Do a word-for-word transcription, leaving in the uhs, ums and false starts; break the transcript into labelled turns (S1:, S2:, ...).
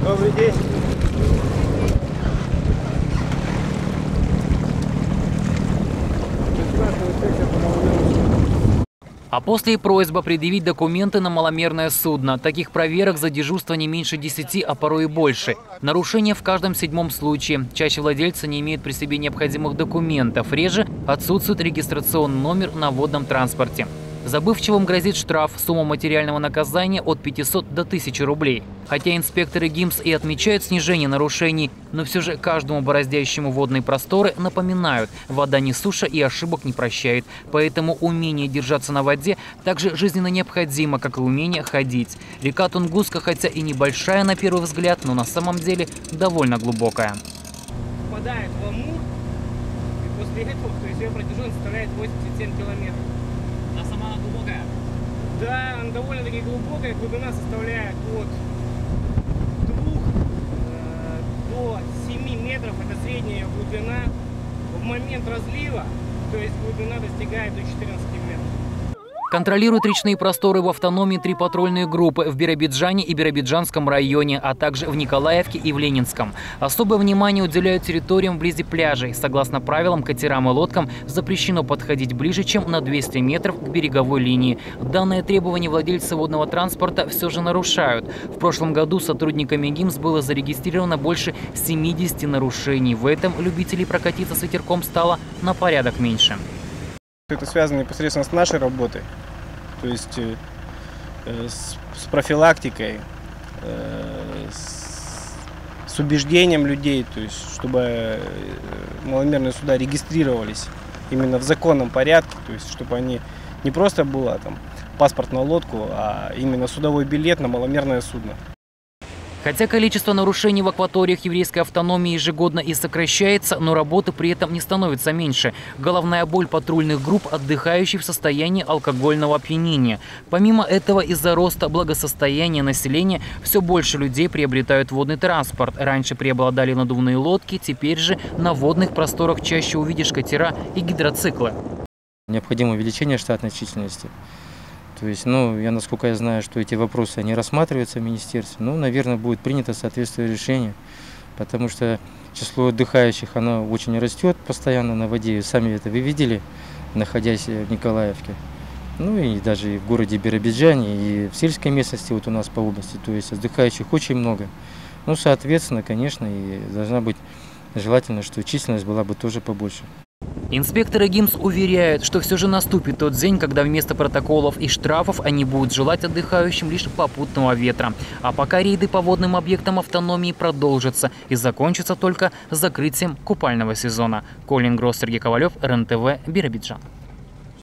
S1: Добрый день.
S2: А после и просьба предъявить документы на маломерное судно. Таких проверок за дежурство не меньше десяти, а порой и больше. Нарушение в каждом седьмом случае. Чаще владельцы не имеют при себе необходимых документов. Реже отсутствует регистрационный номер на водном транспорте. Забывчивым грозит штраф, сумма материального наказания от пятисот до тысячи рублей. Хотя инспекторы ГИМС и отмечают снижение нарушений, но все же каждому бороздящему водные просторы напоминают: вода не суша и ошибок не прощает. Поэтому умение держаться на воде также жизненно необходимо, как и умение ходить. Река Тунгуска, хотя и небольшая на первый взгляд, но на самом деле довольно глубокая.
S3: Попадает в Амур, и после этого, то есть ее протяженность составляет восемьдесят семь километров.
S2: А сама она глубокая?
S3: Да, она довольно-таки глубокая, глубина составляет от двух до семи метров, это средняя глубина. В момент разлива, то есть глубина достигает до четырнадцати метров.
S2: Контролируют речные просторы в автономии три патрульные группы в Биробиджане и Биробиджанском районе, а также в Николаевке и в Ленинском. Особое внимание уделяют территориям вблизи пляжей. Согласно правилам, катерам и лодкам запрещено подходить ближе, чем на двести метров к береговой линии. Данное требование владельцы водного транспорта все же нарушают. В прошлом году сотрудниками ГИМС было зарегистрировано больше семидесяти нарушений. В этом любителей прокатиться с ветерком стало на порядок меньше.
S1: Это связано непосредственно с нашей работой, то есть э, с, с профилактикой, э, с, с убеждением людей, то есть чтобы э, маломерные суда регистрировались именно в законном порядке, то есть чтобы они не просто была там паспорт на лодку, а именно судовой билет на маломерное судно.
S2: Хотя количество нарушений в акваториях еврейской автономии ежегодно и сокращается, но работы при этом не становится меньше. Головная боль патрульных групп – отдыхающих в состоянии алкогольного опьянения. Помимо этого, из-за роста благосостояния населения все больше людей приобретают водный транспорт. Раньше преобладали надувные лодки, теперь же на водных просторах чаще увидишь катера и гидроциклы.
S4: Необходимо увеличение штатной численности. То есть, ну, я, насколько я знаю, что эти вопросы, они рассматриваются в министерстве, ну, наверное, будет принято соответствующее решение, потому что число отдыхающих, оно очень растет постоянно на воде, сами это вы видели, находясь в Николаевке, ну, и даже и в городе Биробиджане, и в сельской местности вот у нас по области, то есть отдыхающих очень много. Ну, соответственно, конечно, и должна быть желательно, что численность была бы тоже побольше.
S2: Инспекторы ГИМС уверяют, что все же наступит тот день, когда вместо протоколов и штрафов они будут желать отдыхающим лишь попутного ветра. А пока рейды по водным объектам автономии продолжатся и закончатся только закрытием купального сезона. Колин Гросс, Сергей Ковалев, РЕН-ТВ, Биробиджан.